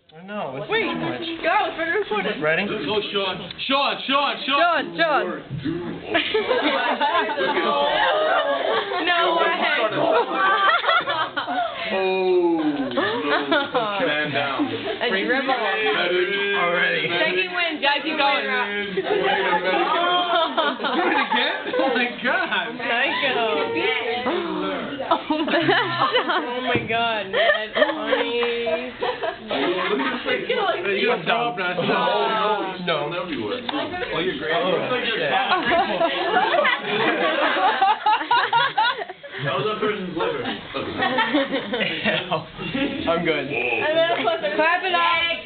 I know. It's Wait, too much. go. It's ready to record it. Ready? Let's go, Sean. Sean. No way. Man down. A dribble. Already. Second win, guys. Keep going. Do it again? Oh my God. Psycho. Oh my God. That's funny. You got throw up now. No. Oh, you're great. Oh, shit. That was that person's liver. I'm good. Clap it up.